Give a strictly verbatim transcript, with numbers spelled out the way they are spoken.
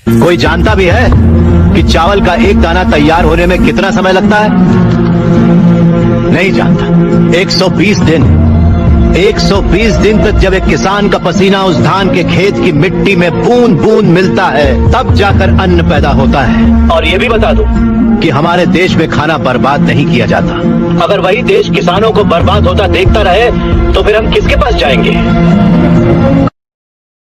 कोई जानता भी है कि चावल का एक दाना तैयार होने में कितना समय लगता है? नहीं जानता। एक सौ बीस दिन एक सौ बीस दिन तक जब एक किसान का पसीना उस धान के खेत की मिट्टी में बूंद बूंद मिलता है, तब जाकर अन्न पैदा होता है। और ये भी बता दूं कि हमारे देश में खाना बर्बाद नहीं किया जाता। अगर वही देश किसानों को बर्बाद होता देखता रहे तो फिर हम किसके पास जाएंगे?